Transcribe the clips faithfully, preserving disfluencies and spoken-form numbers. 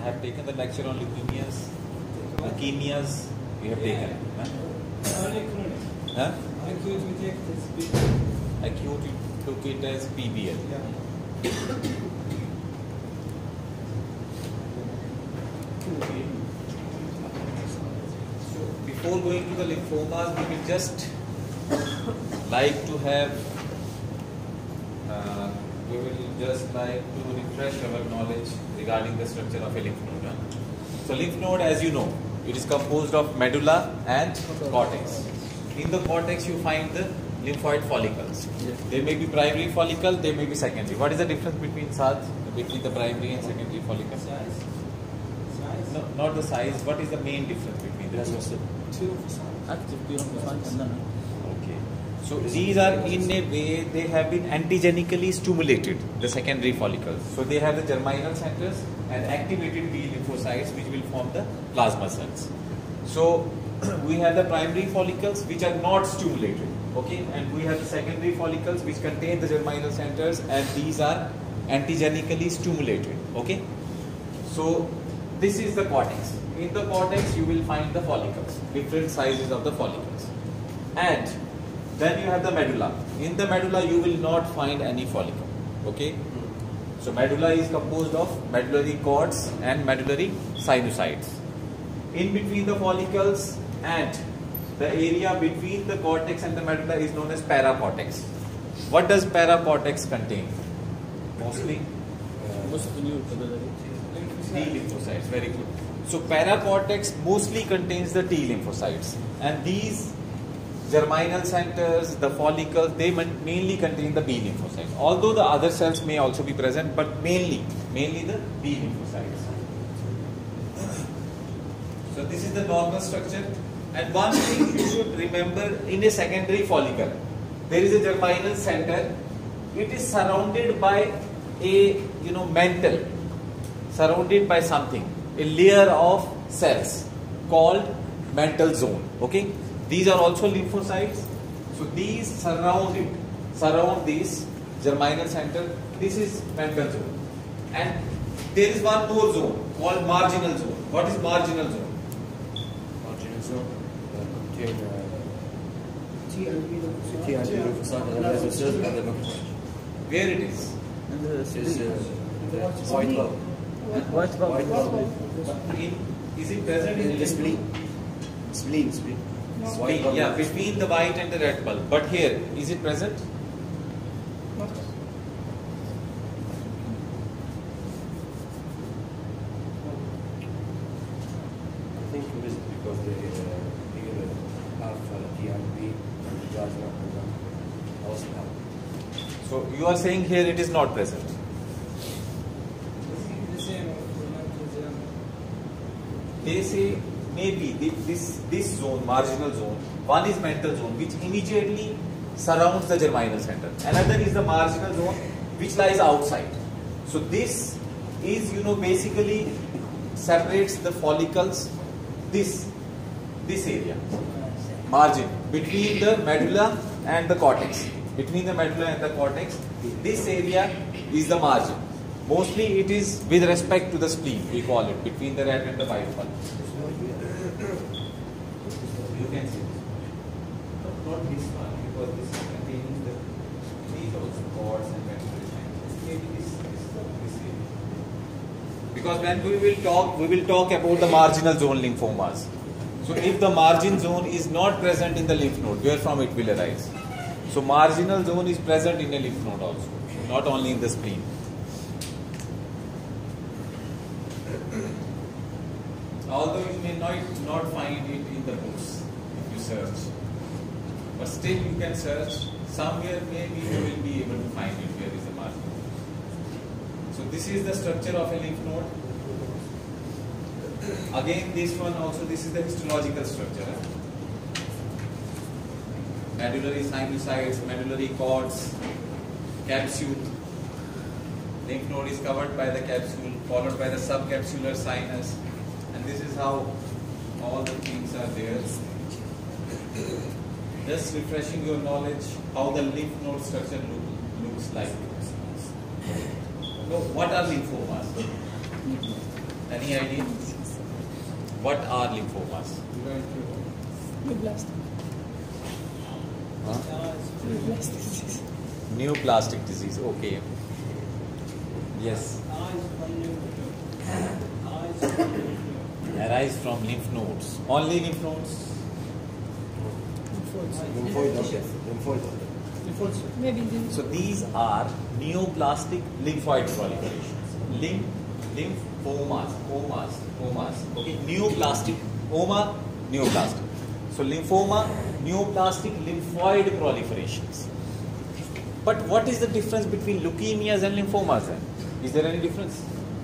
have taken the lecture on leukemias. Leukemias we have taken. Huh? Acute we take this B B L. Acute you took it as P B L. Yeah. So before going to the lymphomas, we will just like to have uh, we will just like to refresh our knowledge regarding the structure of a lymph node. So lymph node, as you know, it is composed of medulla and cortex. In the cortex you find the lymphoid follicles. Yes. They may be primary follicle, they may be secondary. What is the difference between Saad, between the primary and secondary follicle? Size. Size. No, not the size. What is the main difference between the two? Two of size. Active purified and then Okay. So these are in a way they have been antigenically stimulated, the secondary follicles. So they have the germinal centers and activated T lymphocytes which will form the plasma cells. So we have the primary follicles which are not stimulated, okay, and we have the secondary follicles which contain the germinal centers and these are antigenically stimulated, okay. So this is the cortex. In the cortex you will find the follicles, different sizes of the follicles, and then you have the medulla. In the medulla you will not find any follicle, okay. So medulla is composed of medullary cords and medullary sinusoids. In between the follicles and the area between the cortex and the medulla is known as paracortex. What does paracortex contain? Mostly most of the new T lymphocytes. Very good. So paracortex mostly contains the T lymphocytes, and these germinal centers, the follicles, they mainly contain the B lymphocytes. Although the other cells may also be present, but mainly, mainly the B lymphocytes. So this is the normal structure. And one thing you should remember, in a secondary follicle, there is a germinal center. It is surrounded by a, you know, mantle, surrounded by something, a layer of cells called mantle zone. Okay, these are also lymphocytes. So these surround it, surround this germinal center. This is mantle zone, and there is one more zone called marginal zone. What is marginal zone? Marginal zone uh, contain uh, T and B T and B lymphocyte and the cells and the macrophage. Where it is? and the This is uh, the white bulb. white bulb. White bulb. In, is it present in In the spleen. Spleen, spleen. Spleen, yeah, between the white and the red bulb. But here, is it present? I think it is because they uh, they uh, have uh, T and B and the plasma and then also have. So you are saying here it is not present. The same for mantle. They say maybe thi- this this zone, marginal zone, one is mental zone which immediately surrounds the germinal center. Another is the marginal zone which lies outside. So this is, you know, basically separates the follicles, this this area, margin between the medulla and the cortex. Between the medulla and the cortex, this area is the margin. Mostly it is with respect to the spleen, we call it, between the red and the white bulb. You can see this. No, not this one, because this is containing the these also cords and medullary centers. Maybe this, this, this area. Because when we will talk, we will talk about the marginal zone lymphomas. So if the margin zone is not present in the lymph node, where from it will arise? So marginal zone is present in a lymph node also, not only in the spleen. Although you may not, not find it in the books if you search, but still you can search. Somewhere maybe you will be able to find it where is the margin. So this is the structure of a lymph node. Again, this one also, this is the histological structure. Eh? Medullary sinusoids, medullary cords, capsule. Lymph node is covered by the capsule, followed by the subcapsular sinus, and this is how all the things are there. Just refreshing your knowledge how the lymph node structure look, looks like. No, what are lymphomas? Any idea? What are lymphomas? Neoplastic. Huh? Neoplastic disease. Neoplastic disease. Okay. Yes. Arise from lymph nodes. Only lymph nodes. Lymphoid objects. Lymphoid objects. Maybe the So these are neoplastic lymphoid proliferations. Lymph, lymphomas, omas, omas. Okay, neoplastic, oma, neoplastic. So lymphoma, neoplastic lymphoid proliferations. But what is the difference between leukemias and lymphomas then? Is there any difference?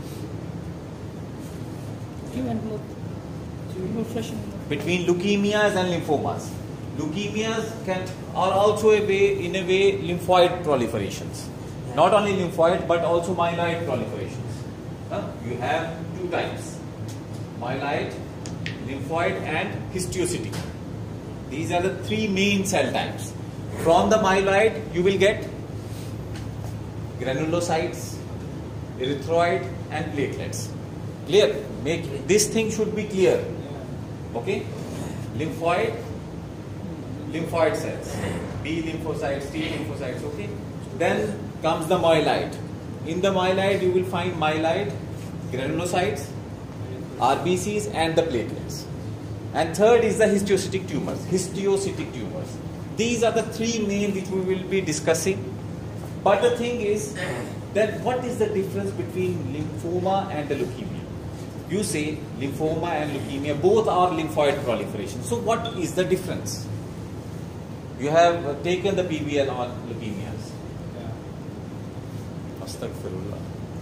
human blood. More fresh and more. Between leukemias and lymphomas. Leukemias can are also a way, in a way, lymphoid proliferations. Not only lymphoid but also myeloid proliferations. Huh? You have two types: myeloid, lymphoid, and histiocytic. These are the three main cell types. From the myeloid, you will get granulocytes, erythroid, and platelets. Clear? Make this thing should be clear. Okay? Lymphoid, lymphoid cells, B lymphocytes, T lymphocytes. Okay? Then comes the myeloid. In the myeloid, you will find myeloid, granulocytes, R B Cs, and the platelets. And third is the histiocytic tumors. Histiocytic tumors. These are the three main which we will be discussing. But the thing is that what is the difference between lymphoma and the leukemia? You say lymphoma and leukemia, both are lymphoid proliferation. So what is the difference? You have uh, taken the P B L on leukemias. Astaghfirullah.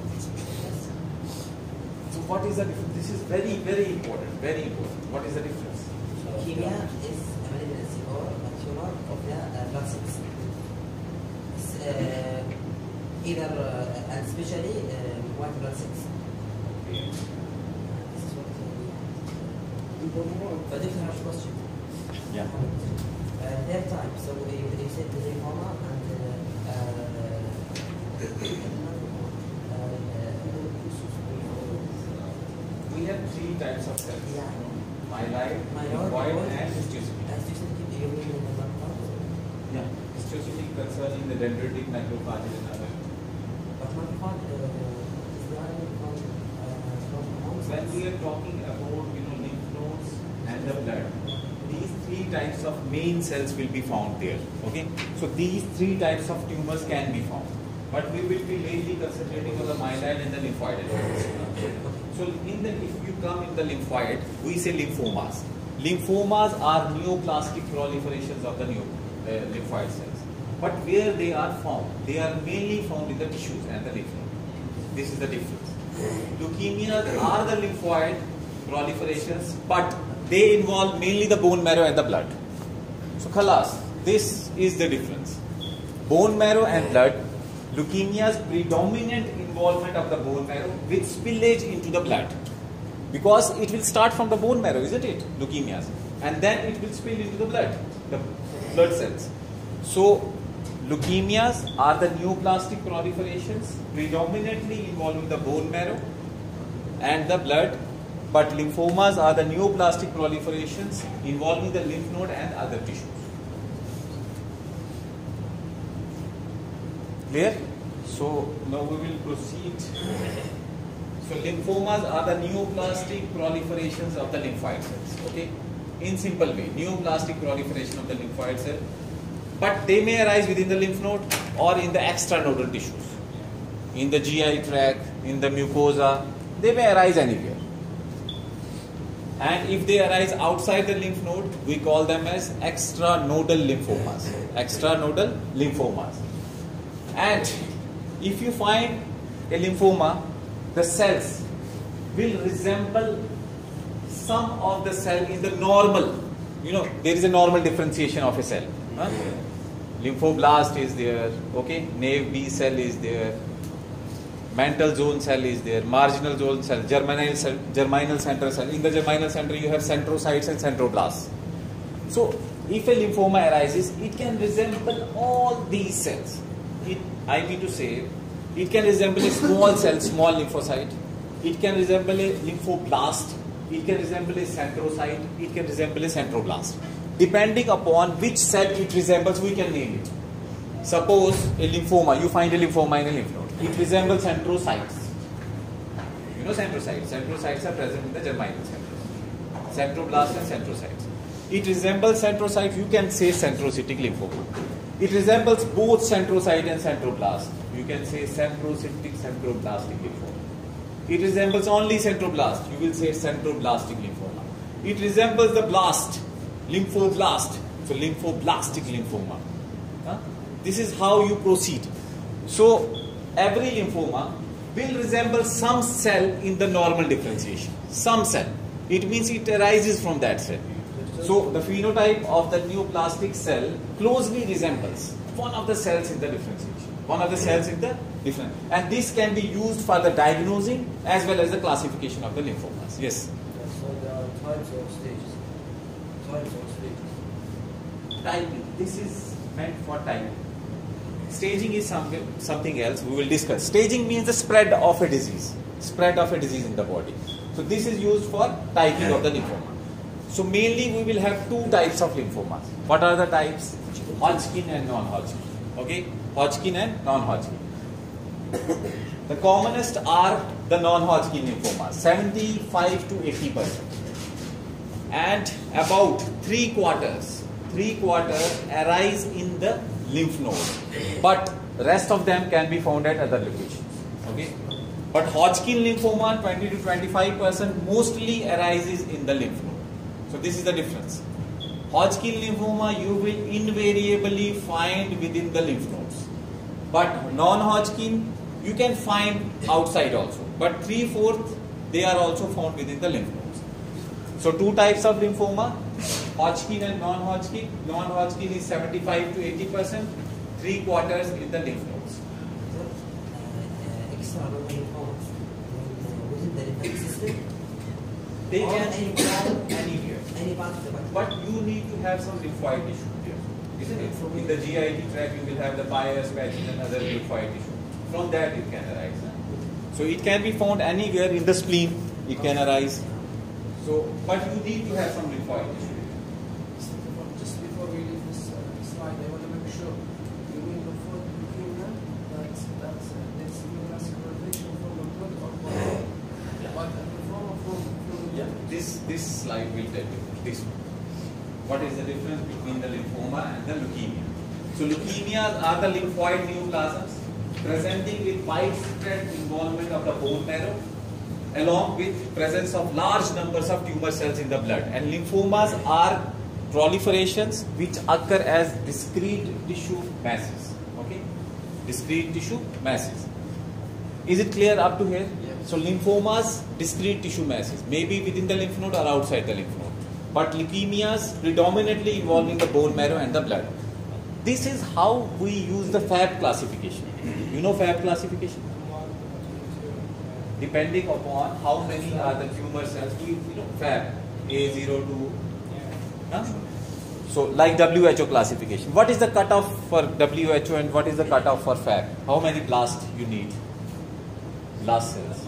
So what is the difference? This is very, very important. Very important. What is the difference? Leukemia is a malignancy or a tumor of the uh, blood cells. It's, uh, either uh, and especially uh, white blood cells. Okay. This is what uh, but if you have a question. Yeah. Uh, their type. So you, you said the lymphoma and uh, uh, We have three types of cells. Yeah. Myeloid, Myeloid, lymphoid, lymphoid. and histiocytic. as you said, you mean in the blood part? Yeah. Histiocytic concerning the dendritic, macrophage, and other. But macrophage uh, is derived from uh, from hormones. When we are talking about, you know, lymph nodes and the blood, these three types of main cells will be found there. Okay. So these three types of tumors can be found, but we will be mainly concentrating on the myeloid and the lymphoid. So in the, if you come in the lymphoid, we say lymphomas. Lymphomas are neoplastic proliferations of the new uh, lymphoid cells. But where they are found, they are mainly found in the tissues and the lymph node. This is the difference. Leukemias are the lymphoid proliferations, but they involve mainly the bone marrow and the blood. So khalas, this is the difference. Bone marrow and blood. Leukemia's predominant involvement of the bone marrow with spillage into the blood, because it will start from the bone marrow, isn't it? Leukemias, and then it will spill into the blood, the blood cells. So leukemias are the neoplastic proliferations predominantly involving the bone marrow and the blood, but lymphomas are the neoplastic proliferations involving the lymph node and other tissues. Clear? So now we will proceed. So lymphomas are the neoplastic proliferations of the lymphoid cells. Okay? In simple way, neoplastic proliferation of the lymphoid cell. But they may arise within the lymph node or in the extranodal tissues. In the G I tract, in the mucosa, they may arise anywhere. And if they arise outside the lymph node, we call them as extranodal lymphomas. Extranodal lymphomas. And if you find a lymphoma, the cells will resemble some of the cell in the normal. You know, there is a normal differentiation of a cell. Huh? Lymphoblast is there, okay, naive B cell is there, mantle zone cell is there, marginal zone cell, germinal cell, germinal central cell. In the germinal center you have centrocytes and centroblasts. So if a lymphoma arises, it can resemble all these cells. It, I mean to say, it can resemble a small cell, small lymphocyte, it can resemble a lymphoblast, it can resemble a centrocyte, it can resemble a centroblast. Depending upon which cell it resembles, we can name it. Suppose a lymphoma, you find a lymphoma in a lymph node. It resembles centrocytes. You know centrocytes. Centrocytes are present in the germinal centers. Centroblast and centrocytes. It resembles centrocytes, you can say centrocytic lymphoma. It resembles both centrocyte and centroblast. You can say centrocytic centroblastic lymphoma. It resembles only centroblast. You will say centroblastic lymphoma. It resembles the blast, lymphoblast. So lymphoblastic lymphoma. Huh? This is how you proceed. So every lymphoma will resemble some cell in the normal differentiation. Some cell. It means it arises from that cell. So the phenotype of the neoplastic cell closely resembles one of the cells in the differentiation. One of the cells in the different. And this can be used for the diagnosing as well as the classification of the lymphomas. Yes? So there are types or stages. Types or stages. Typing. This is meant for typing. Staging is something, something else we will discuss. Staging means the spread of a disease. Spread of a disease in the body. So this is used for typing of the lymphoma. So mainly we will have two types of lymphomas. What are the types? Hodgkin and non-Hodgkin. Okay? Hodgkin and non-Hodgkin. The commonest are the non-Hodgkin lymphomas, seventy-five to eighty percent. And about three quarters, three quarters arise in the lymph node. But rest of them can be found at other locations. Okay? But Hodgkin lymphoma, twenty to twenty-five percent, mostly arises in the lymph node. So this is the difference. Hodgkin lymphoma you will invariably find within the lymph nodes. But non-Hodgkin you can find outside also. But three-fourths they are also found within the lymph nodes. So two types of lymphoma, Hodgkin and non-Hodgkin. Non-Hodgkin is seventy-five to eighty percent, three quarters in the lymph nodes. So, uh, external lymphomas uh, within the lymphatic system, They or can any be part, found anywhere. any part of the body. But you need to have some lymphoid tissue here, isn't it? In the G I T tract, you will have the bias, patching, and other lymphoid tissue. From that, it can arise. So it can be found anywhere in the spleen. It can arise. So, but you need to have some lymphoid tissue. Just before we leave this uh, slide, I want to make sure you mean before leukemia that that's uh, this neovascular infection from the blood or body, but a lymphoma from from the Yeah. This this slide will tell you this one. What is the difference between the lymphoma and the leukemia? So leukemias are the lymphoid neoplasms presenting with widespread involvement of the bone marrow, along with presence of large numbers of tumor cells in the blood. And lymphomas are proliferations which occur as discrete tissue masses. Okay? Discrete tissue masses. Is it clear up to here? Yeah. So lymphomas, discrete tissue masses, maybe within the lymph node or outside the lymph node. But leukemias predominantly involving the bone marrow and the blood. This is how we use the F A B classification. You know F A B classification? Depending upon how many are the tumor cells, we, you know, F A B, A zero two. Huh? So, like W H O classification. What is the cutoff for W H O and what is the cutoff for F A B? How many blasts you need? Blast cells.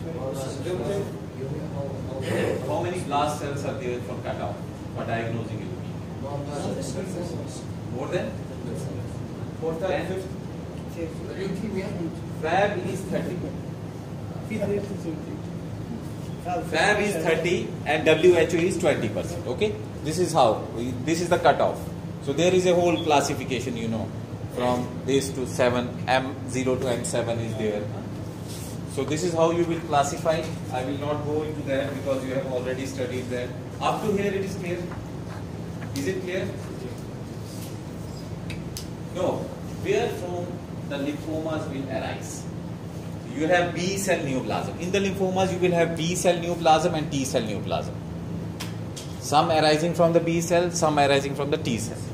How many blast cells are there for cutoff for diagnosing leukemia? More than? Fourth and fifth? leukemia. F A B is thirty. F A B is thirty and W H O is twenty percent. Okay? This is how, we, this is the cutoff. So there is a whole classification, you know, from this to seven, M zero to M seven is there. So this is how you will classify. I will not go into that because you have already studied that. Up to here it is clear. Is it clear? No. Where from the lymphomas will arise? You have B cell neoplasm. In the lymphomas, you will have B cell neoplasm and T cell neoplasm. Some arising from the B cell, some arising from the T cell.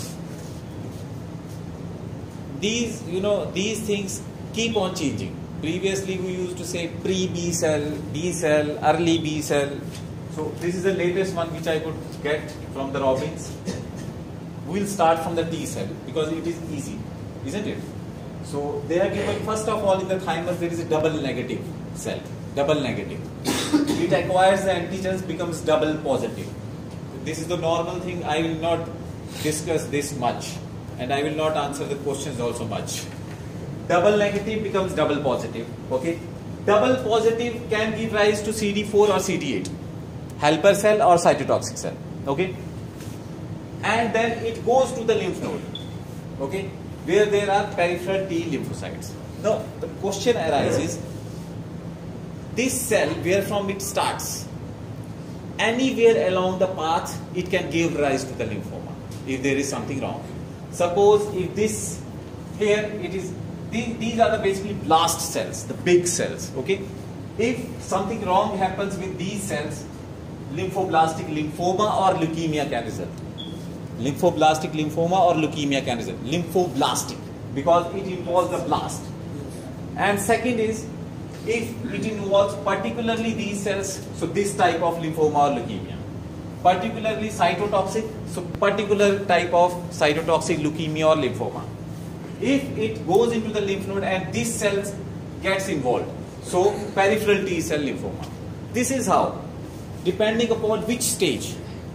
These, you know, these things keep on changing. Previously, we used to say pre-B cell, B cell, early B cell. So this is the latest one which I could get from the Robbins. We'll start from the T cell because it is easy, isn't it? So they are given, first of all, in the thymus there is a double negative cell. double negative. It acquires the antigens, becomes double positive. This is the normal thing. I will not discuss this much, and I will not answer the questions also much. Double negative becomes double positive. Okay, double positive can give rise to C D four or C D eight, helper cell or cytotoxic cell. Okay, and then it goes to the lymph node. Okay, where there are peripheral T lymphocytes. Now the question arises: this cell, where from it starts, anywhere along the path, it can give rise to the lymphoma if there is something wrong. Suppose if this here it is, these, these are the basically blast cells, the big cells. Okay, if something wrong happens with these cells, lymphoblastic lymphoma or leukemia can result. Lymphoblastic lymphoma or leukemia can result. Lymphoblastic, because it involves the blast. And second is, if it involves particularly these cells, so this type of lymphoma or leukemia. Particularly cytotoxic, so particular type of cytotoxic leukemia or lymphoma. If it goes into the lymph node and these cells gets involved, so peripheral T cell lymphoma. This is how, depending upon which stage.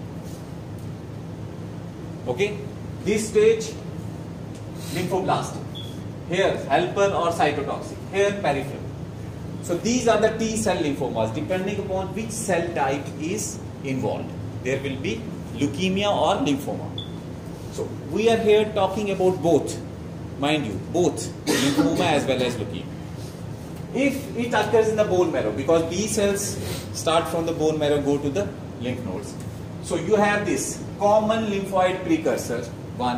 Okay, this stage lymphoblastic, here helper or cytotoxic, here peripheral. So these are the T cell lymphomas. Depending upon which cell type is involved, there will be leukemia or lymphoma. So we are here talking about both, mind you, both lymphoma as well as leukemia. If it occurs in the bone marrow, because B cells start from the bone marrow, go to the lymph nodes. So you have this common lymphoid precursor, one,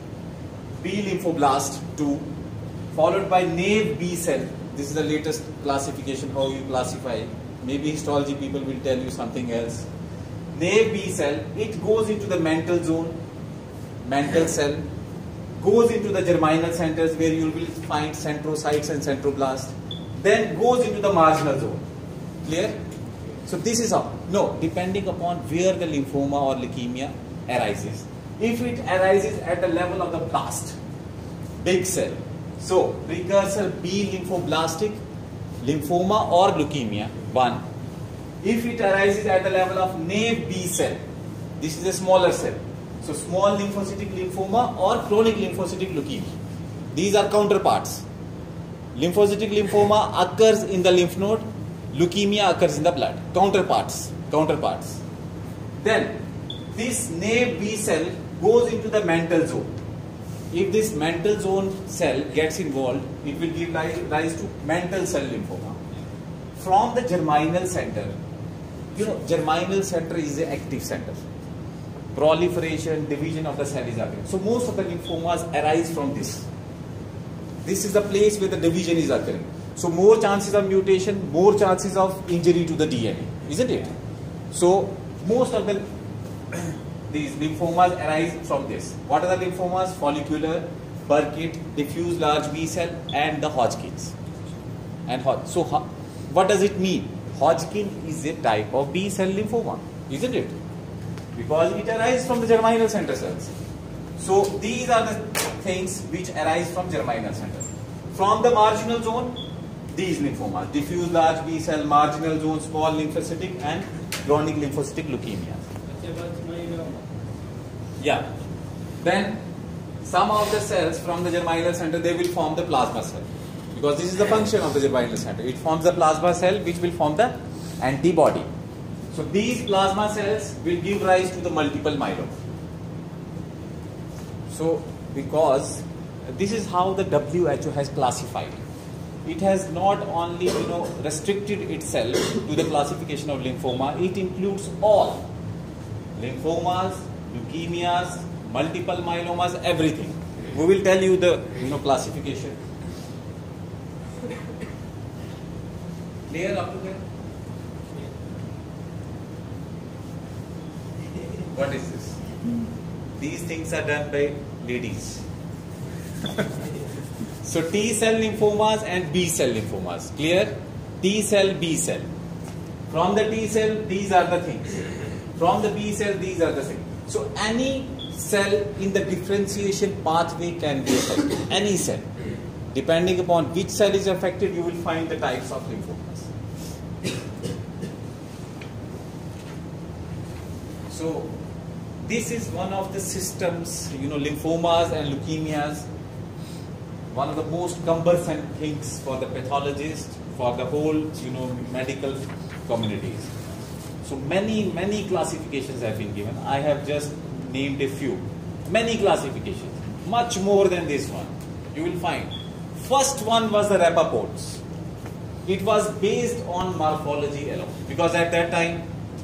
B lymphoblast, two, followed by naive B cell. This is the latest classification, how you classify. Maybe histology people will tell you something else. Naive B cell, it goes into the mantle zone, mantle cell, goes into the germinal centers where you will find centrocytes and centroblasts, then goes into the marginal zone. Clear? So this is how. No, depending upon where the lymphoma or leukemia arises. If it arises at the level of the blast, big cell, so precursor B lymphoblastic, lymphoma or leukemia, one. If it arises at the level of naive B cell, this is a smaller cell, so small lymphocytic lymphoma or chronic lymphocytic leukemia. These are counterparts. Lymphocytic lymphoma occurs in the lymph node, leukemia occurs in the blood. Counterparts, counterparts. Then this naive B cell goes into the mantle zone. If this mantle zone cell gets involved, it will give rise to mantle cell lymphoma. From the germinal center, you know, germinal center is the active center. Proliferation, division of the cell is occurring. So most of the lymphomas arise from this. This is the place where the division is occurring. So more chances of mutation, more chances of injury to the D N A, isn't it? So most of the these lymphomas arise from this. What are the lymphomas? Follicular, Burkitt, diffuse large B cell, and the Hodgkin's. And so what does it mean? Hodgkin is a type of B cell lymphoma, isn't it? Because it arises from the germinal center cells. So these are the things which arise from germinal center. From the marginal zone, these lymphomas: diffuse large B cell, marginal zone, small lymphocytic, and chronic lymphocytic leukemia. Yeah. Then some of the cells from the germinal center, they will form the plasma cell, because this is the function of the germinal center. It forms the plasma cell which will form the antibody. So these plasma cells will give rise to the multiple myeloma. So because this is how the W H O has classified. It has not only, you know, restricted itself to the classification of lymphoma, it includes all lymphomas, leukemias, multiple myelomas, everything. We will tell you the, you know, classification. Clear up to there? What is this? These things are done by ladies. So T cell lymphomas and B cell lymphomas. Clear? T cell, B cell. From the T cell, these are the things. From the B cell, these are the things. So any cell in the differentiation pathway can be affected. Any cell. Depending upon which cell is affected, you will find the types of lymphomas. So this is one of the systems, you know, lymphomas and leukemias, one of the most cumbersome things for the pathologist, for the whole, you know, medical communities. So many, many classifications have been given. I have just named a few. Many classifications, much more than this one. You will find. First one was the Rappaport's. It was based on morphology alone, because at that time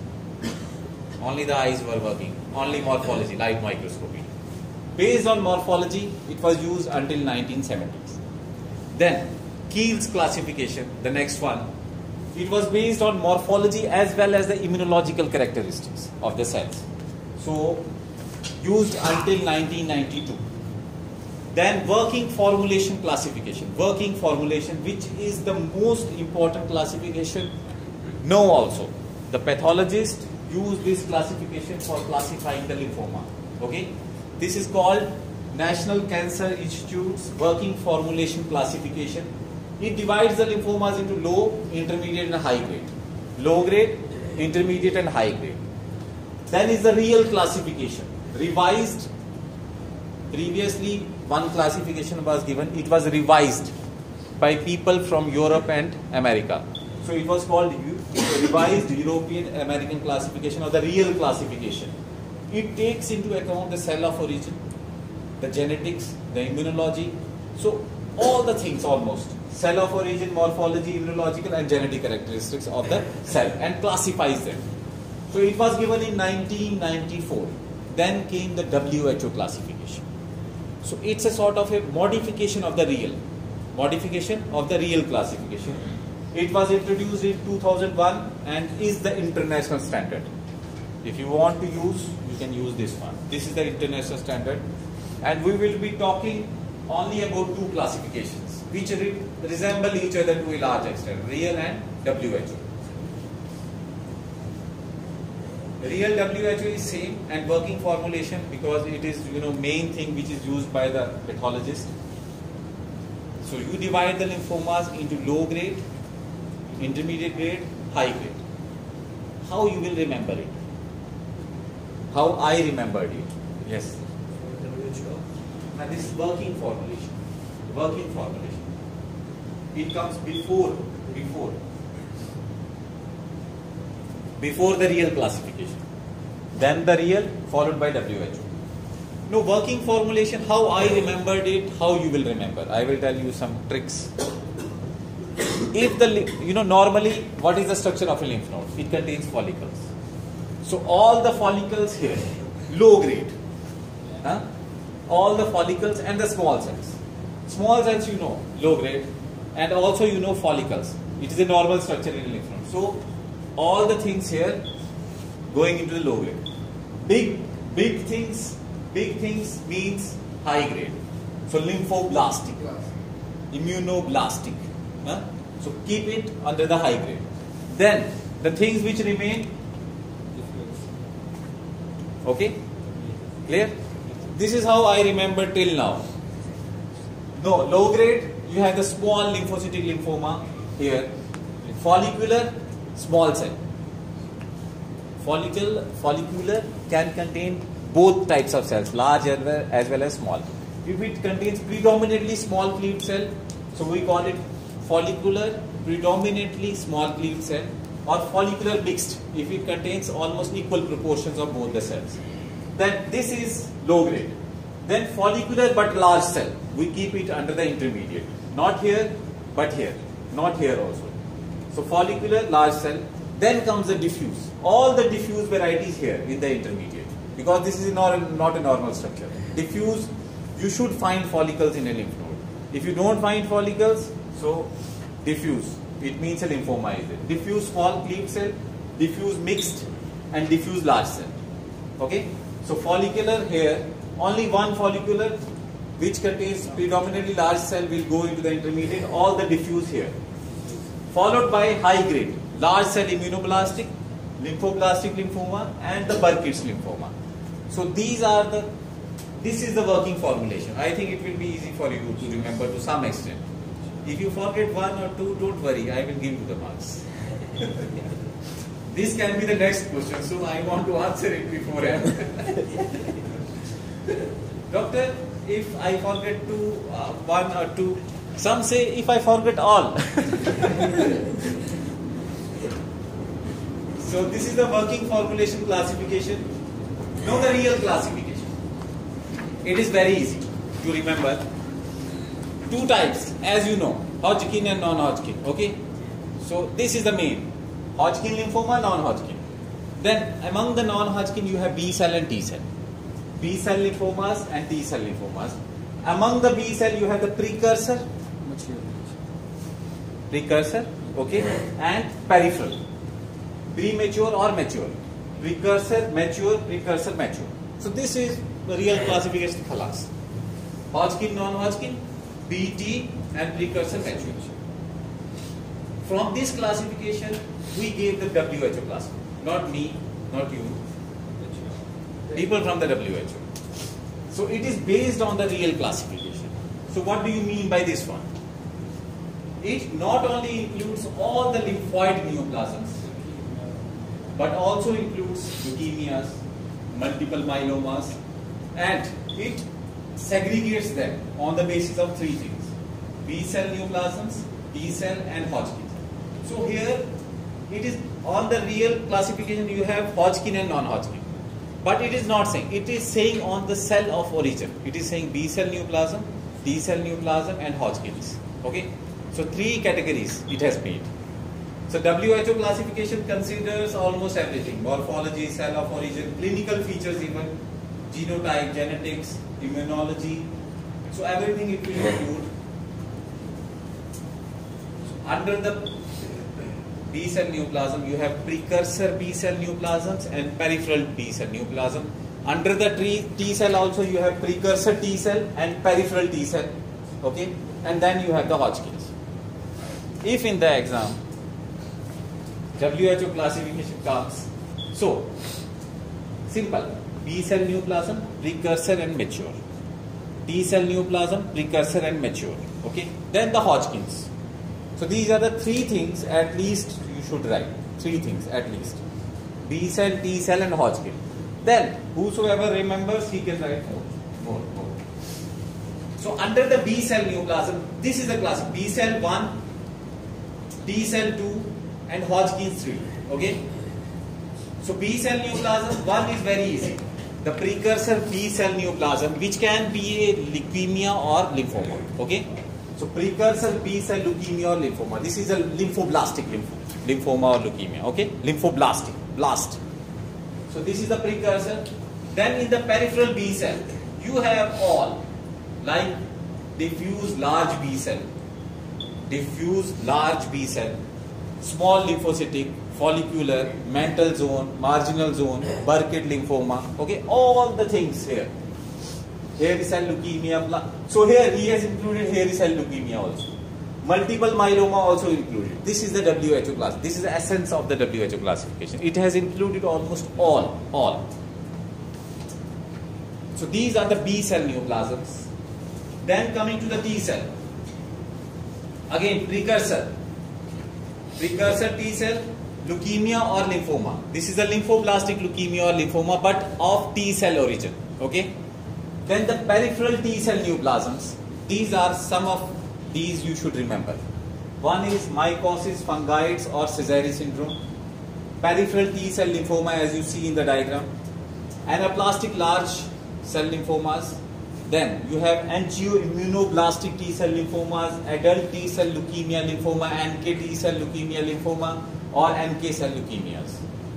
only the eyes were working, only morphology, light microscopy. Based on morphology, it was used until nineteen seventies. Then Keel's classification, the next one, it was based on morphology as well as the immunological characteristics of the cells. So used until nineteen ninety-two. Then working formulation classification. Working formulation, which is the most important classification. No, also the pathologist use this classification for classifying the lymphoma. Okay, this is called National Cancer Institute's working formulation classification. It divides the lymphomas into low, intermediate and high grade. Low grade, intermediate and high grade. Then is the real classification, revised. Previously one classification was given, it was revised by people from Europe and America. So it was called revised European American classification, or the real classification. It takes into account the cell of origin, the genetics, the immunology, so all the things almost. Cell of origin, morphology, immunological and genetic characteristics of the cell, and classifies them. So it was given in nineteen ninety-four. Then came the W H O classification. So it's a sort of a modification of the real. Modification of the real classification. It was introduced in two thousand one and is the international standard. If you want to use, you can use this one. This is the international standard. And we will be talking only about two classifications, which re resemble each other to a large extent, real and W H O. Real W H O is same, and working formulation, because it is, you know, main thing which is used by the pathologist. So you divide the lymphomas into low grade, intermediate grade, high grade. How you will remember it? How I remembered it? Yes. Now this is working formulation. Working formulation. It comes before, before, before the real classification. Then the real, followed by W H O. No, working formulation, how I remembered it, how you will remember. I will tell you some tricks. If the, you know, normally, what is the structure of a lymph node? It contains follicles. So all the follicles here, low grade. Huh? All the follicles and the small cells. Small cells, you know, low grade. And also you know follicles. It is a normal structure in a lymph node. So all the things here going into the low grade. Big, big things, big things means high grade. So lymphoblastic, immunoblastic. Huh? So keep it under the high grade. Then the things which remain, okay, clear? This is how I remember till now. No, low grade, you have the small lymphocytic lymphoma here. Follicular, small cell. Follicle, follicular can contain both types of cells, large as well as, well as small. If it contains predominantly small cleaved cell, so we call it follicular predominantly small cleaved cell, or follicular mixed if it contains almost equal proportions of both the cells. Then this is low grade. Then follicular but large cell, we keep it under the intermediate. Not here, but here. Not here also. So follicular, large cell. Then comes the diffuse. All the diffuse varieties here in the intermediate. Because this is not, not a normal structure. Diffuse, you should find follicles in a lymph node. If you don't find follicles, so diffuse. It means a lymphoma is there. Diffuse small cleaved cell, diffuse mixed, and diffuse large cell. Okay? So follicular here, only one follicular which contains predominantly large cell will go into the intermediate, all the diffuse here. Followed by high grade, large cell immunoblastic, lymphoblastic lymphoma, and the Burkitt's lymphoma. So these are the, this is the working formulation. I think it will be easy for you to remember to some extent. If you forget one or two, don't worry, I will give you the marks. This can be the next question, so I want to answer it beforehand. Doctor, if I forget to uh, one or two, some say if I forget all. So this is the working formulation classification. Now the real classification. It is very easy to remember. Two types, as you know, Hodgkin and non-Hodgkin. Okay, so this is the main. Hodgkin lymphoma, non-Hodgkin. Then among the non-Hodgkin you have B cell and T cell. B cell lymphomas and T cell lymphomas. Among the B cell you have the precursor, precursor, okay, and peripheral. Premature or mature. Precursor, mature, precursor, mature. So this is the real classification khalas. Hodgkin, non-Hodgkin, B T and precursor, mature. From this classification, we gave the W H O class. Not me, not you. People from the W H O. So it is based on the real classification. So what do you mean by this one? It not only includes all the lymphoid neoplasms, but also includes leukemias, multiple myelomas, and it segregates them on the basis of three things: B cell neoplasms, T cell, and Hodgkin. So here it is on the real classification you have Hodgkin and non-Hodgkin. But it is not saying, it is saying on the cell of origin. It is saying B cell neoplasm, T cell neoplasm, and Hodgkin's. Okay? So three categories it has made. So W H O classification considers almost everything: morphology, cell of origin, clinical features even, genotype, genetics, immunology. So everything it will include. Under the B cell neoplasm, you have precursor B cell neoplasms and peripheral B cell neoplasm. Under the T cell also you have precursor T cell and peripheral T cell. Okay, and then you have the Hodgkin's. If in the exam W H O classification comes, so simple: B cell neoplasm, precursor and mature. T cell neoplasm, precursor and mature. Okay, then the Hodgkin's. So these are the three things at least you should write. Three things at least: B cell, T cell, and Hodgkin. Then whosoever remembers, he can write more, more, more. So under the B cell neoplasm, this is the class: B cell one, T cell two, and Hodgkin's three. Okay. So B cell neoplasm one is very easy: the precursor B cell neoplasm, which can be a leukemia or lymphoma. Okay. So precursor B cell leukemia or lymphoma. This is a lymphoblastic lymphoma, lymphoma or leukemia. Okay, lymphoblastic, blast. So this is the precursor. Then in the peripheral B cell, you have all like diffuse large B cell, diffuse large B cell, small lymphocytic, follicular, mantle zone, marginal zone, Burkitt lymphoma. Okay, all the things here. Hairy cell leukemia. So here he has included hairy cell leukemia also. Multiple myeloma also included. This is the W H O class. This is the essence of the W H O classification. It has included almost all, all. So these are the B cell neoplasms. Then coming to the T cell. Again, precursor. Precursor T cell, leukemia or lymphoma. This is a lymphoblastic leukemia or lymphoma, but of T cell origin. Okay. Then the peripheral T cell neoplasms. These are some of these you should remember. One is mycosis fungoides or Sézary syndrome. Peripheral T cell lymphoma, as you see in the diagram. Anaplastic large cell lymphomas. Then you have angioimmunoblastic T cell lymphomas, adult T cell leukemia lymphoma, N K T cell leukemia lymphoma, or N K cell leukemias.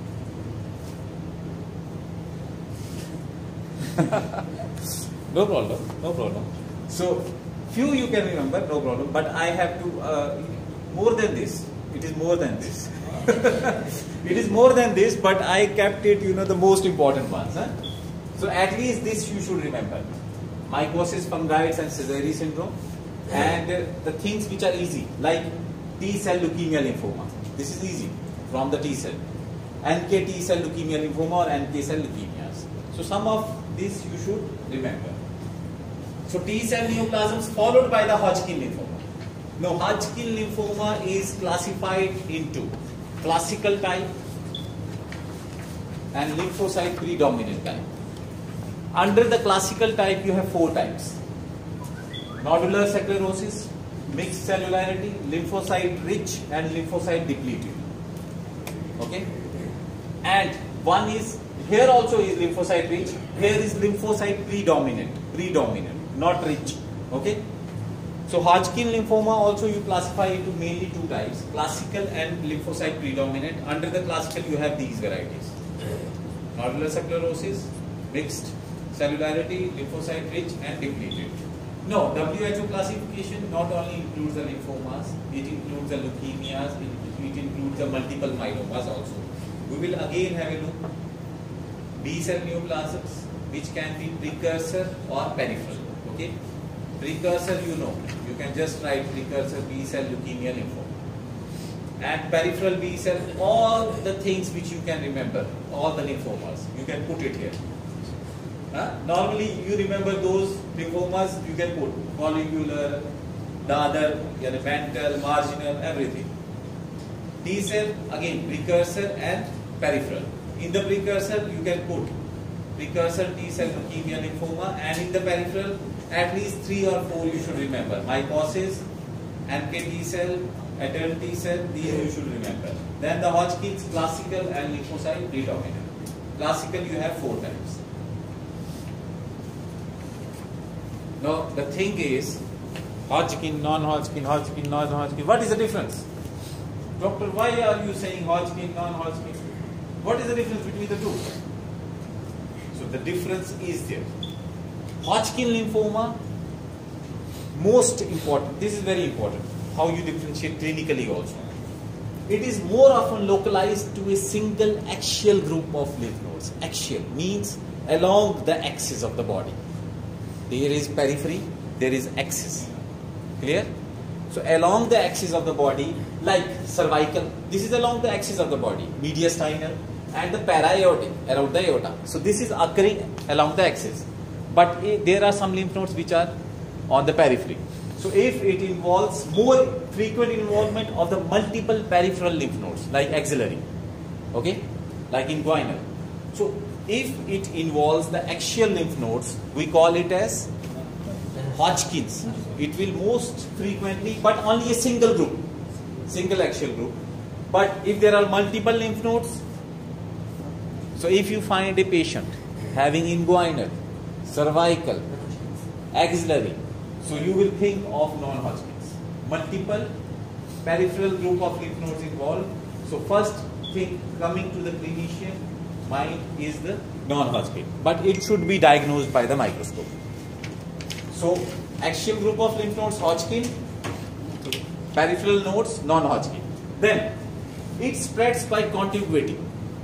No problem, no problem. So, few you can remember, no problem, but I have to, uh, more than this, it is more than this. It is more than this, but I kept it, you know, the most important ones. Huh? So, at least this you should remember. Mycosis fungoides and Sézary syndrome, and uh, the things which are easy, like T cell leukemia lymphoma. This is easy from the T cell. N K T cell leukemia lymphoma or N K cell leukemias. So, some of this you should remember. So T cell neoplasms followed by the Hodgkin lymphoma. Now Hodgkin lymphoma is classified into classical type, and lymphocyte predominant type. Under the classical type, you have four types: nodular sclerosis, mixed cellularity, lymphocyte rich, and lymphocyte depleted. Okay, and one is here also is lymphocyte rich. Here is lymphocyte predominant, predominant, not rich. Okay. So Hodgkin lymphoma also you classify into mainly two types: classical and lymphocyte predominant. Under the classical, you have these varieties: nodular sclerosis, mixed cellularity, lymphocyte rich, and depleted. No, W H O classification not only includes the lymphomas, it includes the leukemias, it, it includes the multiple myelomas also. We will again have a look. B cell neoplasms, which can be precursor or peripheral. Okay, precursor, you know, you can just write precursor B cell leukemia lymphoma. And peripheral B cell, all the things which you can remember, all the lymphomas, you can put it here. Huh? Normally you remember those lymphomas, you can put follicular, the other, yeah, the ventral, marginal, everything. T cell, again precursor and peripheral. In the precursor you can put precursor T cell leukemia lymphoma, and in the peripheral at least three or four you should remember: mycosis, N K T cell, adult T cell, these you should remember. Then the Hodgkin's, classical and lymphocyte predominant. Classical you have four types. Now the thing is, Hodgkin, non-Hodgkin, Hodgkin, non-Hodgkin. What is the difference? Doctor, why are you saying Hodgkin, non-Hodgkin? What is the difference between the two? So the difference is there. Hodgkin lymphoma, most important, this is very important, how you differentiate clinically also. It is more often localized to a single axial group of lymph nodes. Axial means along the axis of the body. There is periphery, there is axis. Clear? So along the axis of the body, like cervical, this is along the axis of the body, mediastinal, and the para-aortic, around the aorta. So this is occurring along the axis. But eh, there are some lymph nodes which are on the periphery. So if it involves more frequent involvement of the multiple peripheral lymph nodes, like axillary, okay, like inguinal. So if it involves the axial lymph nodes, we call it as Hodgkin's. It will most frequently, but only a single group, single axial group. But if there are multiple lymph nodes, so if you find a patient having inguinal, cervical, axillary, so you will think of non-Hodgkin's. Multiple peripheral group of lymph nodes involved. So first thing coming to the clinician mind is the non-Hodgkin, but it should be diagnosed by the microscope. So axial group of lymph nodes, Hodgkin; peripheral nodes, non-Hodgkin. Then it spreads by contiguity.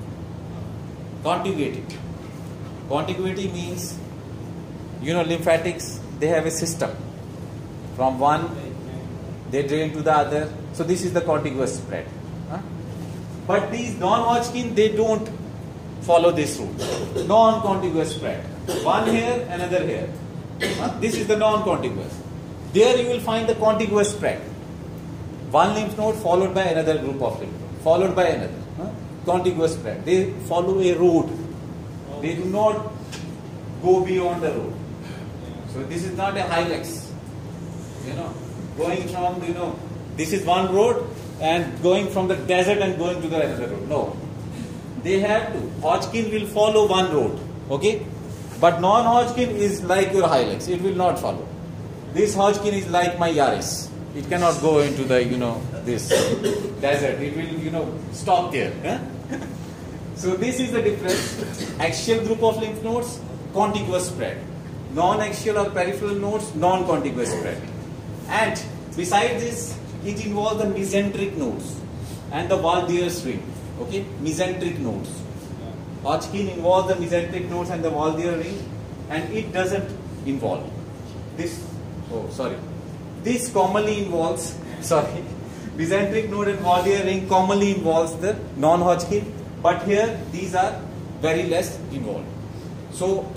Contiguity. Contiguity means, you know, lymphatics, they have a system. From one, they drain to the other. So this is the contiguous spread. Huh? But these non-Hodgkin, they don't follow this route. Non-contiguous spread. One here, another here. Huh? This is the non-contiguous. There you will find the contiguous spread. One lymph node followed by another group of lymph nodes, followed by another. Huh? Contiguous spread. They follow a road. They do not go beyond the road. So this is not a hilux. You know, going from, you know, this is one road and going from the desert and going to the another road. No. They have to. Hodgkin will follow one road. Okay? But non-Hodgkin is like your hilux. It will not follow. This Hodgkin is like my Yaris. It cannot go into the, you know, this desert. It will, you know, stop there. Huh? So this is the difference. Axial group of lymph nodes, contiguous spread. Non-axial or peripheral nodes, non-contiguous spread. And besides this, it involves the mesenteric nodes and the Waldear's ring. Okay, mesenteric nodes. Hodgkin involves the mesenteric nodes and the Waldear ring, and it doesn't involve this. Oh, sorry. This commonly involves, sorry, mesenteric node and Waldear ring commonly involves the non-Hodgkin, but here these are very less involved. So,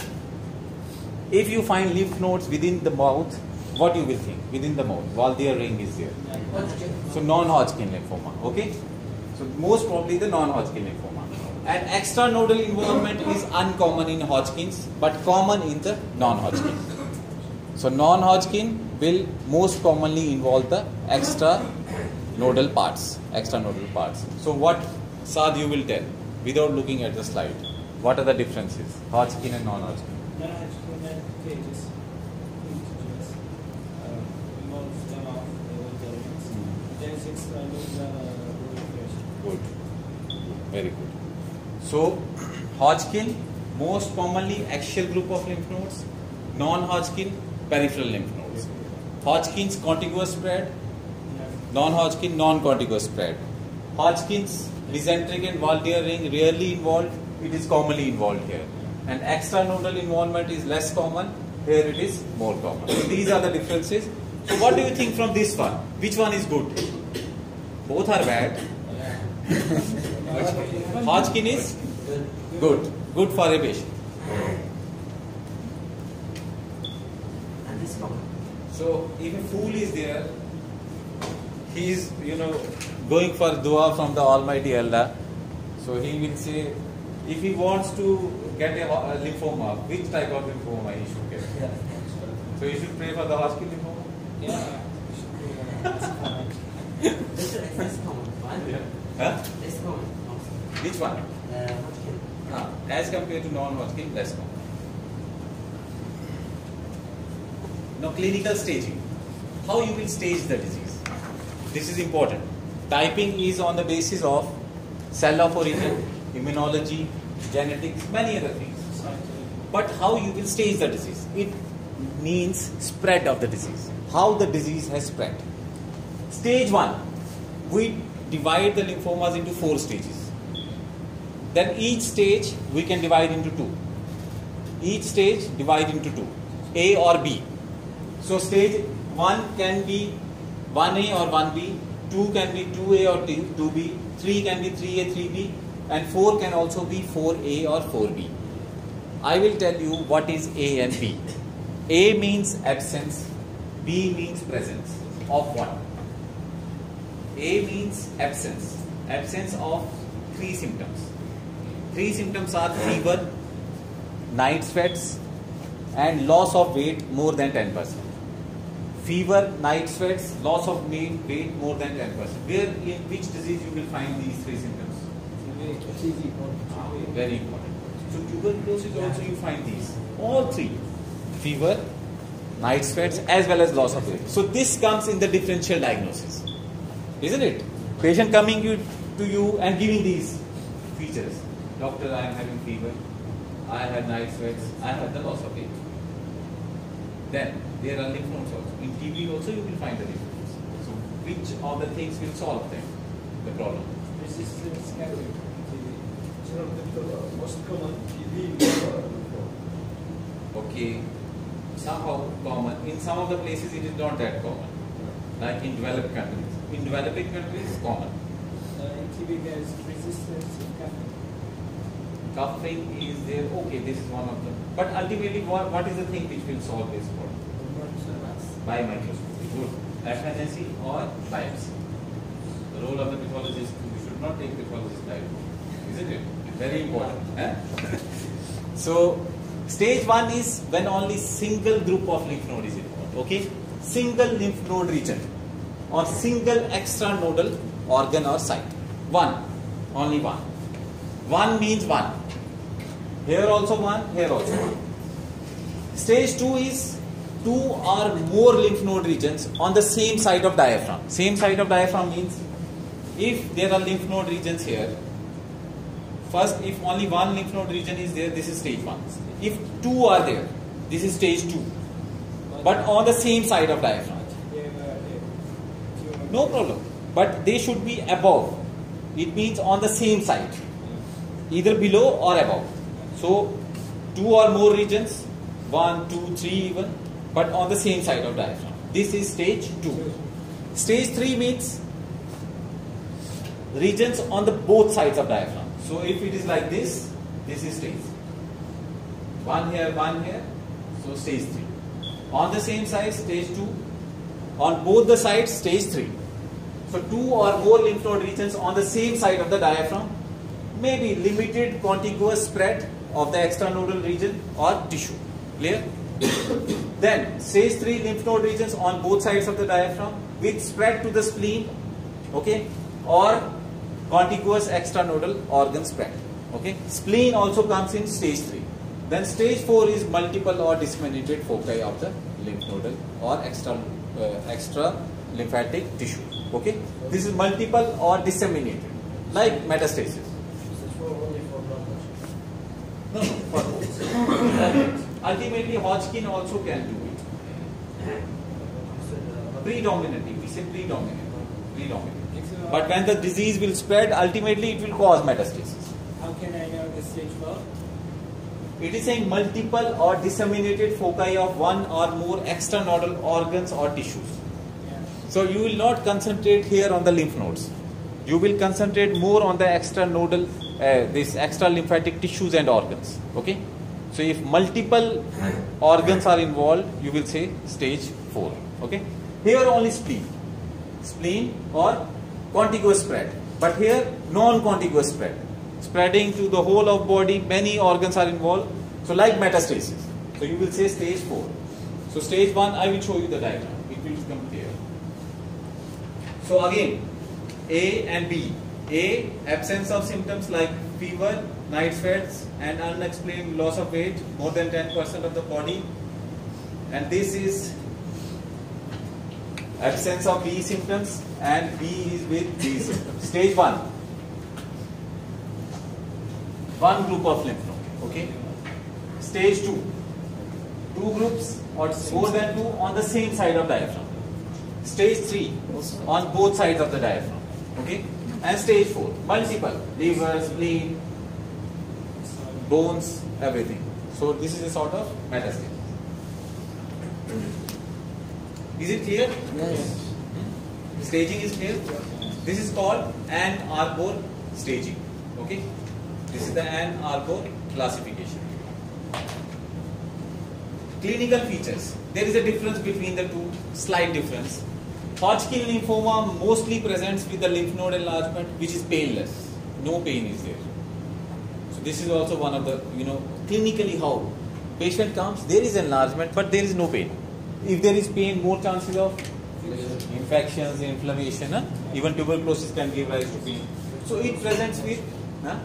if you find lymph nodes within the mouth, what you will think? Within the mouth, Waldear ring is there. So non-Hodgkin lymphoma. Okay. So most probably the non-Hodgkin lymphoma. And extranodal involvement is uncommon in Hodgkin's, but common in the non-Hodgkin. So non-Hodgkin will most commonly involve the extranodal parts. Extranodal parts. So what, Saad, you will tell without looking at the slide? What are the differences? Hodgkin and non-Hodgkin. Non-Hodgkin cages, integers, uh, involves them of the elements. Then six looks are Good. Very good. So Hodgkin, most commonly axial group of lymph nodes. Non-Hodgkin, peripheral lymph nodes. Hodgkin's contiguous spread. Non-Hodgkin, non-contiguous spread. Hodgkin's mesenteric and Valdier ring rarely involved. It is commonly involved here. And extranodal involvement is less common. Here it is more common. So these are the differences. So what do you think from this one? Which one is good? Both are bad. Hodgkin is good. Good for a patient. And this common. So if a fool is there, he is, you know, going for dua from the Almighty Allah. So he will say, if he wants to get a, a lymphoma, which type of lymphoma he should get? Yeah. So he should pray for the Hodgkin lymphoma? Yeah. This is this common. One. Yeah. Huh? This common. Also. Which one? Uh, Hodgkin. Ah, as compared to non-Hodgkin, less common. Now clinical staging. How you will stage the disease? This is important. Typing is on the basis of cell of origin, immunology, genetics, many other things. But how you will stage the disease? It means spread of the disease. How the disease has spread. Stage one, we divide the lymphomas into four stages. Then each stage we can divide into two. Each stage divide into two, A or B. So stage one can be one A or one B, two can be two A or two B, three can be three A, three B, and four can also be four A or four B. I will tell you what is A and B. A means absence, B means presence of what? A means absence, absence of three symptoms. Three symptoms are fever, night sweats, and loss of weight more than ten percent. Fever, night sweats, loss of weight more than ten percent. Where, in which disease you will find these three symptoms? Ah, very important. So tuberculosis also you find these. All three. Fever, night sweats, as well as loss of weight. So this comes in the differential diagnosis. Isn't it? Patient coming you, to you and giving these features. Doctor, I am having fever. I have night sweats. I have the loss of weight. Then there are lymph nodes also. In T B also you will find the lymph nodes. So which of the things will solve them? The problem. Resistance carrier. Most common T B. Okay. Somehow common. In some of the places it is not that common. Like in developed countries. In developing countries, common. Uh, in T B there is resistance in coughing. Coughing is there. Okay, this is one of them. But ultimately, what, what is the thing which will solve this problem? By microscopy. Good. F N A C or biopsy. The role of the pathologist, you should not take pathologist directly. Isn't it? Very important. Eh? So, stage one is when only single group of lymph node is involved. Okay? Single lymph node region or single extranodal organ or site. One. Only one. One means one. Here also one, here also one. Stage two is two or more lymph node regions on the same side of diaphragm. Same side of diaphragm means if there are lymph node regions here, first if only one lymph node region is there, this is stage one. If two are there, this is stage two. But on the same side of diaphragm. No problem. But they should be above. It means on the same side. Either below or above. So, two or more regions, one, two, three even, but on the same side of diaphragm. This is stage two. Stage three means regions on the both sides of diaphragm. So, if it is like this, this is stage. One here, one here, so stage three. On the same side, stage two. On both the sides, stage three. So two or more lymph node regions on the same side of the diaphragm, maybe limited contiguous spread of the extranodal region or tissue. Clear? Then stage three lymph node regions on both sides of the diaphragm with spread to the spleen, okay, or contiguous extranodal organ spread. Okay, spleen also comes in stage three. Then stage four is multiple or disseminated foci of the lymph nodal or extra uh, extra lymphatic tissue. Okay, this is multiple or disseminated, like metastasis. This is for only for blood pressure. No, no, for both. Ultimately, Hodgkin also can do it. You said, uh, Predominantly, we say predominant, predominant. But when the disease will spread, ultimately it will cause metastasis. How can I know the stage four? It is saying multiple or disseminated foci of one or more extranodal organs or tissues. Yeah. So you will not concentrate here on the lymph nodes. You will concentrate more on the extranodal, uh, this extra lymphatic tissues and organs. Okay. So if multiple organs are involved, you will say stage four. Okay. Here only spleen, spleen or contiguous spread. But here non-contiguous spread, spreading to the whole of body. Many organs are involved. So like metastasis. So you will say stage four. So stage one, I will show you the diagram. It will become clear. So again, A and B. A, absence of symptoms like fever, night sweats and unexplained loss of weight, more than ten percent of the body. And this is absence of B symptoms, and B is with B symptoms. Stage one. One group of lymph node. Okay. Stage two. Two groups or more than two on the same side of diaphragm. Stage three, on both sides of the diaphragm. Okay. And stage four, multiple, liver, spleen, bones, everything. So this is a sort of metastasis. Is it clear? Yes. Staging is clear. This is called Ann Arbor staging. Okay. This is the Ann Arbor classification. Clinical features. There is a difference between the two, slight difference. Hodgkin lymphoma mostly presents with the lymph node enlargement, which is painless. No pain is there. So this is also one of the, you know, clinically how patient comes, there is enlargement, but there is no pain. If there is pain, more chances of infections, inflammation, huh? Even tuberculosis can give rise to pain. So it presents with, huh?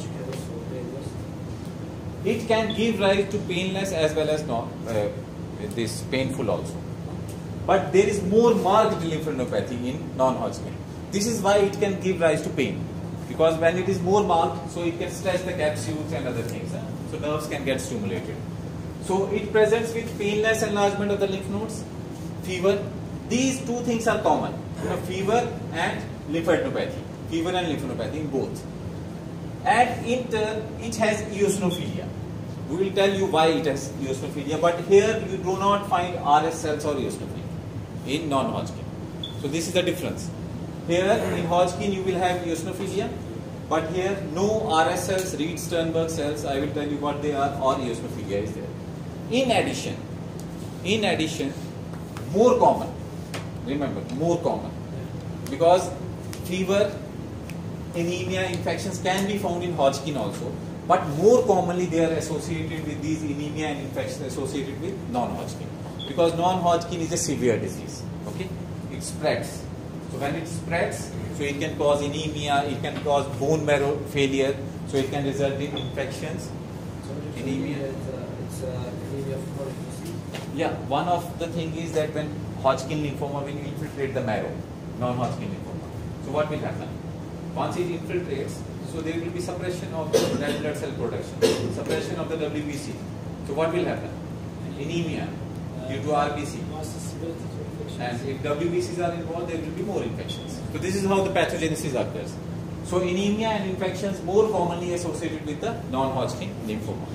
It can give rise to painless as well as not uh, this painful also. But there is more marked lymphadenopathy in non-Hodgkin. This is why it can give rise to pain, because when it is more marked, so it can stretch the capsules and other things. Huh? So nerves can get stimulated. So it presents with painless enlargement of the lymph nodes, fever. These two things are common, you know, fever and lymphadenopathy, fever and lymphadenopathy in both. And in turn, it has eosinophilia. We will tell you why it has eosinophilia, but here you do not find R S cells or eosinophilia in non-Hodgkin. So this is the difference. Here in Hodgkin you will have eosinophilia, but here no R S cells, Reed-Sternberg cells, I will tell you what they are, or eosinophilia is there. In addition, in addition, more common, remember, more common, because fever, anemia, infections can be found in Hodgkin also, but more commonly they are associated with these anemia and infections associated with non-Hodgkin, because non-Hodgkin is a severe disease. Okay, it spreads. So when it spreads, so it can cause anemia, it can cause bone marrow failure, so it can result in infections, anemia. It's anemia of chronic disease. Yeah, one of the thing is that when Hodgkin lymphoma will infiltrate the marrow, non-Hodgkin lymphoma. So what will happen? Once it infiltrates, so there will be suppression of the red blood cell production, suppression of the W B C. So what will happen? Anemia due to R B C. And if W B Cs are involved, there will be more infections. So this is how the pathogenesis occurs. So anemia and infections more commonly associated with the non-Hodgkin lymphoma.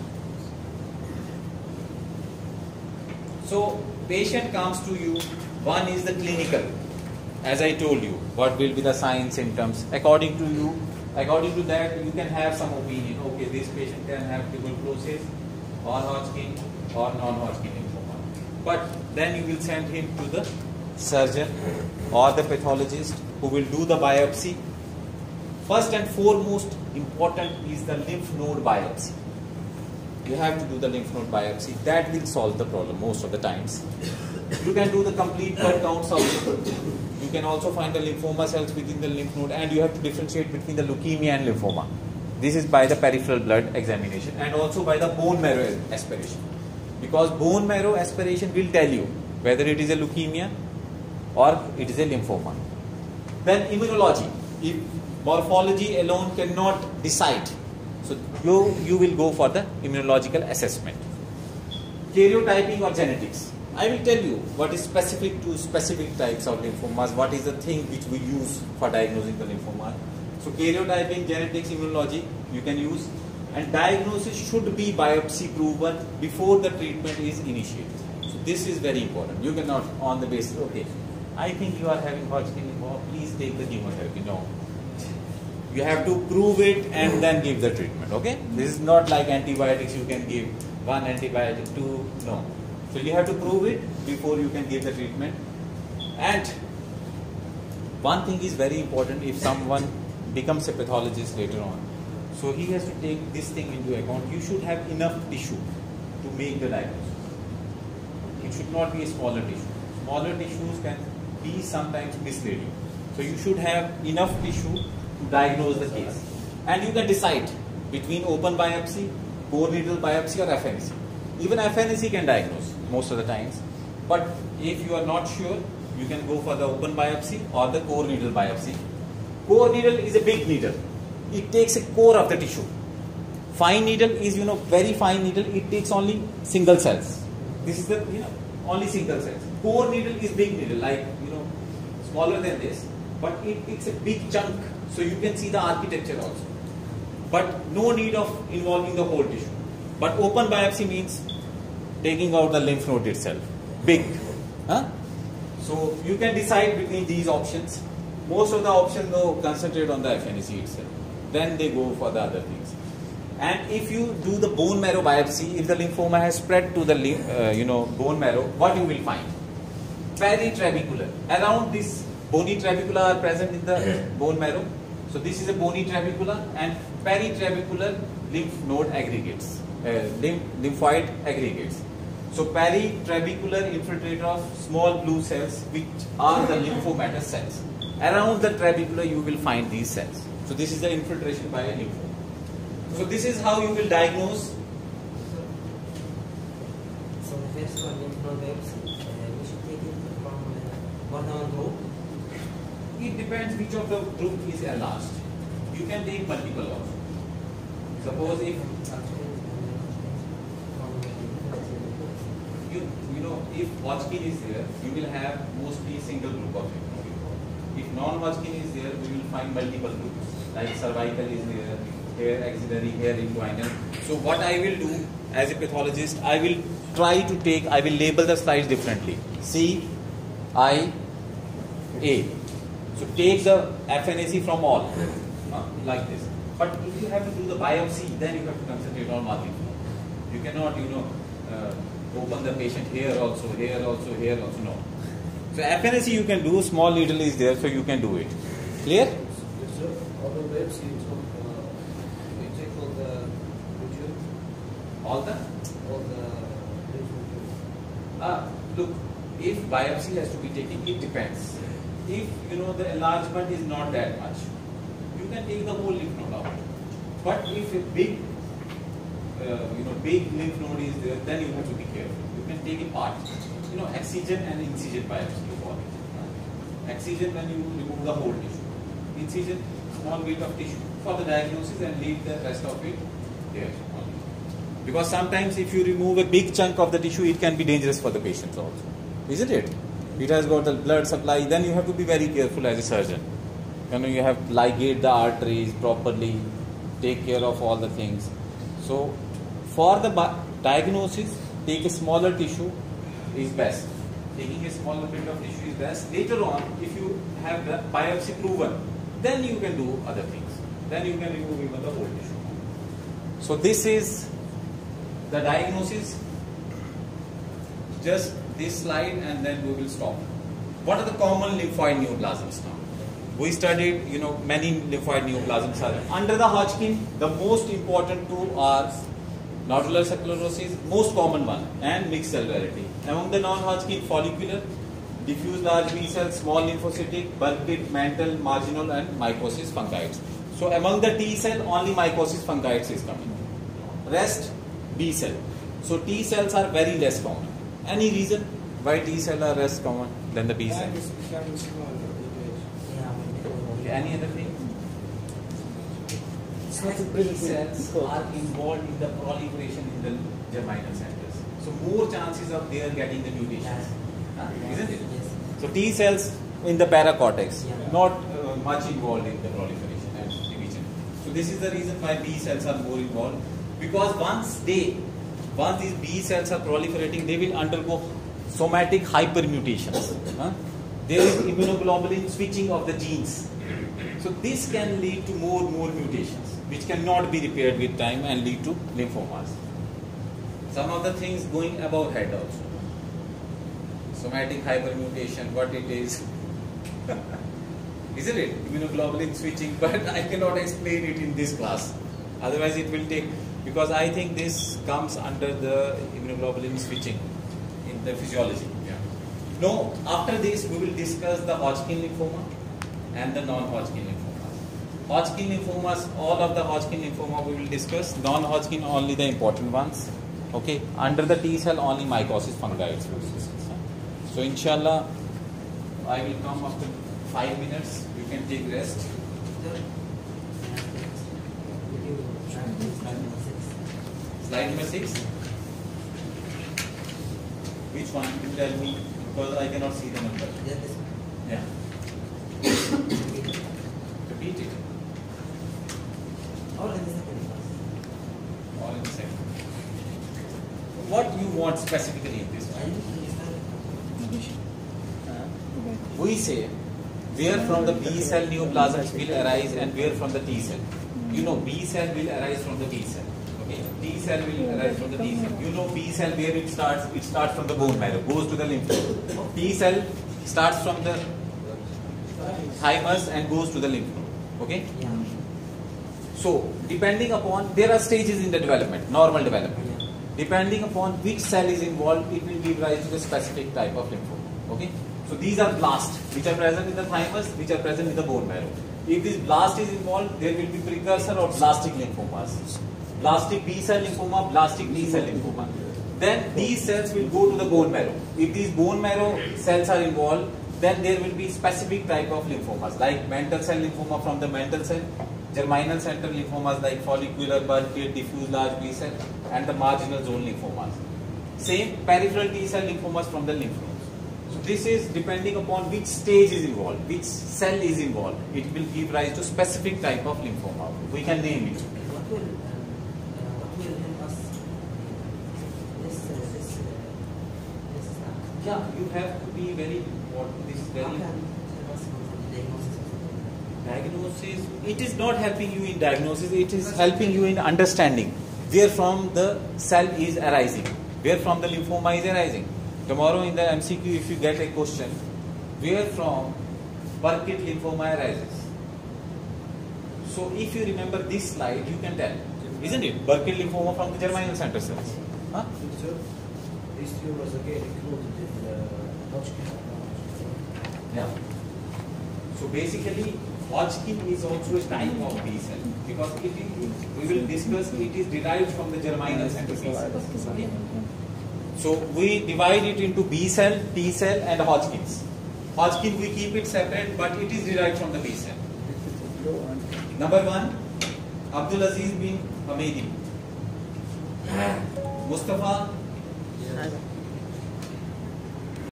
So patient comes to you, one is the clinical. As I told you, what will be the signs, symptoms. According to you, according to that, you can have some opinion. Okay, this patient can have tuberculosis or Hodgkin or non-Hodgkin lymphoma. But then you will send him to the surgeon or the pathologist who will do the biopsy. First and foremost important is the lymph node biopsy. You have to do the lymph node biopsy. That will solve the problem most of the times. You can do the complete blood counts also. You can also find the lymphoma cells within the lymph node, and you have to differentiate between the leukemia and lymphoma. This is by the peripheral blood examination and also by the bone marrow aspiration. Because bone marrow aspiration will tell you whether it is a leukemia or it is a lymphoma. Then immunology. If morphology alone cannot decide, so you, you will go for the immunological assessment. Karyotyping or genetics. I will tell you what is specific to specific types of lymphomas, what is the thing which we use for diagnosing the lymphoma. So karyotyping, genetics, immunology you can use, and diagnosis should be biopsy proven before the treatment is initiated. So this is very important. You cannot on the basis, okay, I think you are having Hodgkin lymphoma, please take the chemotherapy. No. You have to prove it and then give the treatment, okay? This is not like antibiotics, you can give one antibiotic, two, no. So you have to prove it before you can give the treatment. And one thing is very important, if someone becomes a pathologist later on, so he has to take this thing into account. You should have enough tissue to make the diagnosis. It should not be a smaller tissue. Smaller tissues can be sometimes misleading. So you should have enough tissue to diagnose the case. And you can decide between open biopsy, core needle biopsy or F N A C. Even F N A C can diagnose most of the times. But if you are not sure, you can go for the open biopsy or the core needle biopsy. Core needle is a big needle. It takes a core of the tissue. Fine needle is, you know, very fine needle. It takes only single cells. This is the, you know, only single cells. Core needle is big needle, like, you know, smaller than this. But it takes a big chunk. So you can see the architecture also. But no need of involving the whole tissue. But open biopsy means taking out the lymph node itself. Big. Huh? So you can decide between these options. Most of the options though concentrate on the F N A C itself. Then they go for the other things. And if you do the bone marrow biopsy, if the lymphoma has spread to the uh, you know bone marrow, what you will find? Peritrabecular. Around this bony trabecula are present in the bone marrow. So this is a bony trabecula and peritrabecular lymph node aggregates, uh, lymph, lymphoid aggregates. So peritrabecular infiltrate of small blue cells which are the lymphomatous cells. Around the trabecula you will find these cells. So this is the infiltration by a lymphoma. So this is how you will diagnose. So the first one, lymph node biopsy, uh, we should take it from uh, more than one group. It depends which of the group is enlarged. You can take multiple also. Suppose if you you know if Hodgkin is there, you will have mostly single group of lymph node. If non-Hodgkin is there, we will find multiple groups. Like cervical is there, hair axillary, hair inguinal. So what I will do as a pathologist, I will try to take, I will label the slides differently. C, I, A. So take the F N A C from all, uh, like this. But if you have to do the biopsy, then you have to concentrate on one. You cannot, you know, uh, open the patient here also, here also, here also, no. So F N A C you can do, small needle is there, so you can do it. Clear? Yes, sir. Other biopsy, you took, uh, you take all the region, All the? all the lymph node. Uh, look, if biopsy has to be taken, it depends. If you know the enlargement is not that much, you can take the whole lymph node out. But if a big, uh, you know, big lymph node is there, then you have to be careful. You can take a part. You know, excision and incision biopsy you call it. Excision when you remove the whole tissue. Incision, small bit of tissue for the diagnosis and leave the rest of it there only. Because sometimes if you remove a big chunk of the tissue, it can be dangerous for the patients also. Isn't it? It has got the blood supply, then you have to be very careful as a surgeon. You know, you have to ligate the arteries properly, take care of all the things. So, for the diagnosis, take a smaller tissue is best. Taking a smaller bit of tissue is best. Later on, if you have the biopsy proven, then you can do other things. Then you can remove even the whole tissue. So, this is the diagnosis. Just this slide and then we will stop. What are the common lymphoid neoplasms now? we studied, you know, many lymphoid neoplasms are under the Hodgkin. The most important two are nodular sclerosis, most common one, and mixed cell variety. Among the non-Hodgkin, follicular, diffuse large B cells, small lymphocytic, Burkitt, mantle, marginal, and mycosis fungoides. So among the T cell, only mycosis fungoides is coming. Rest B cell. So T cells are very less common. Any reason why T cell are less common than the B cell? It's becoming smaller. Okay, any other thing? T cells are involved in the proliferation in the germinal centers. So more chances of their getting the mutations. Huh? Isn't it? Yes. So T cells in the paracortex, Yeah. not uh, much involved in the proliferation and division. So this is the reason why B cells are more involved, because once they, once these B cells are proliferating, they will undergo somatic hypermutations. Huh? There is immunoglobulin switching of the genes. So this can lead to more more mutations, which cannot be repaired with time and lead to lymphomas. Some of the things going above head also. Somatic hypermutation, what it is, isn't it? Immunoglobulin switching, but I cannot explain it in this class. Otherwise it will take, because I think this comes under the immunoglobulin switching in the physiology. Yeah. No, after this we will discuss the Hodgkin lymphoma and the non-Hodgkin lymphomas. Hodgkin lymphomas, all of the Hodgkin lymphoma we will discuss. Non-Hodgkin only the important ones. Okay, under the T cell only mycosis fungoides. So inshallah, I will come after five minutes. You can take rest. Slide number six. Which one? You tell me, because I cannot see the number. Yeah. Repeat it. All in the second class. All in the second. What you want specifically in this I one? didn't understand. We say where from the B cell neoplasms will arise and where from the T cell. You know B cell will arise from the B cell. Okay, T cell will arise from the T cell. You know B cell where it starts. It starts from the bone marrow, goes to the lymph node. T cell starts from the thymus and goes to the lymph node. Okay. Yeah. So depending upon, there are stages in the development, normal development. Yeah. Depending upon which cell is involved, it will give rise to the specific type of lymphoma. Okay. So these are blasts which are present in the thymus, which are present in the bone marrow. If this blast is involved, there will be precursor of blastic lymphomas. Blastic B cell lymphoma, blastic T cell lymphoma. Then these cells will go to the bone marrow. If these bone marrow cells are involved, then there will be specific type of lymphomas like mantle cell lymphoma from the mantle cell, germinal center lymphomas like follicular, Burkitt, diffuse large B cell, and the marginal zone lymphomas. Same peripheral T cell lymphomas from the lymph nodes. So this is depending upon which stage is involved, which cell is involved. It will give rise to specific type of lymphoma. We can name it. What will, um, uh, what will help us? This, uh, this, uh, this, uh, Yeah, you have to be very important. This is how very can help us with the diagnosis of something? diagnosis. It is not helping you in diagnosis. It is helping you in understanding where from the cell is arising, where from the lymphoma is arising. Tomorrow in the M C Q, if you get a question, where from Burkitt lymphoma arises. So if you remember this slide, you can tell, isn't it? Burkitt lymphoma from the germinal center cells. Huh? Doctor, these tumors again included in the Hodgkin. Yeah. So basically, Hodgkin is also a type of B cell because it is, we will discuss, it is derived from the germinal center B cells. Okay? So we divide it into B cell, T cell, and Hodgkin's. Hodgkin we keep it separate, but it is derived from the B cell. Number one, Abdul Aziz bin Hamidi. Mustafa